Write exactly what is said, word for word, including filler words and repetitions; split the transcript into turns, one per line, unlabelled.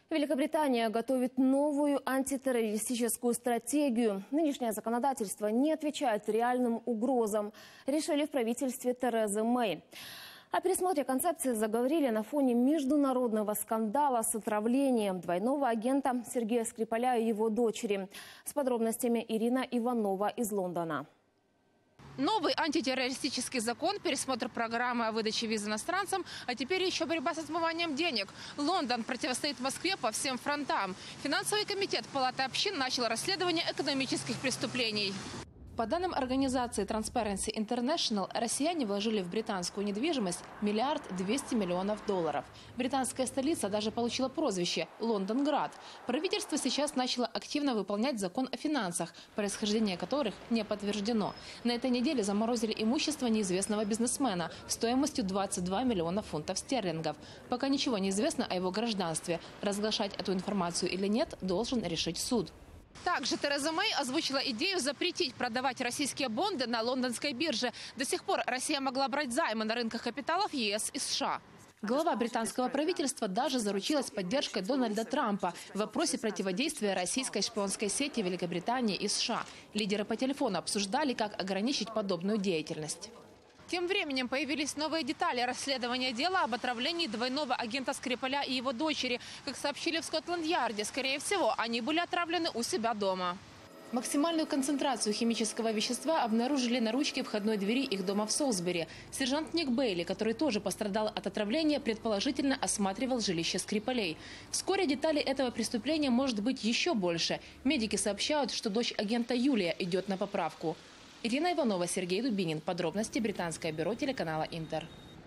Великобритания готовит новую антитеррористическую стратегию. Нынешнее законодательство не отвечает реальным угрозам, решили в правительстве Терезы Мэй. О пересмотре концепции заговорили на фоне международного скандала с отравлением двойного агента Сергея Скрипаля и его дочери. С подробностями Ирина Иванова из Лондона.
Новый антитеррористический закон, пересмотр программы о выдаче виз иностранцам, а теперь еще борьба с отмыванием денег. Лондон противостоит Москве по всем фронтам. Финансовый комитет Палаты общин начал расследование экономических преступлений. По данным организации Transparency International, россияне вложили в британскую недвижимость миллиард двести миллионов долларов. Британская столица даже получила прозвище «Лондонград». Правительство сейчас начало активно выполнять закон о финансах, происхождение которых не подтверждено. На этой неделе заморозили имущество неизвестного бизнесмена стоимостью двадцать два миллиона фунтов стерлингов. Пока ничего не известно о его гражданстве. Разглашать эту информацию или нет, должен решить суд. Также Тереза Мэй озвучила идею запретить продавать российские бонды на лондонской бирже. До сих пор Россия могла брать займы на рынках капиталов ЕС и США. Глава британского правительства даже заручилась поддержкой Дональда Трампа в вопросе противодействия российской шпионской сети Великобритании и США. Лидеры по телефону обсуждали, как ограничить подобную деятельность. Тем временем появились новые детали расследования дела об отравлении двойного агента Скрипаля и его дочери. Как сообщили в Скотланд-Ярде, скорее всего, они были отравлены у себя дома. Максимальную концентрацию химического вещества обнаружили на ручке входной двери их дома в Солсбери. Сержант Ник Бейли, который тоже пострадал от отравления, предположительно осматривал жилище Скрипалей. Вскоре деталей этого преступления может быть еще больше. Медики сообщают, что дочь агента Юлия идет на поправку. Ирина Иванова, Сергей Дубинин. Подробности британское бюро телеканала Интер.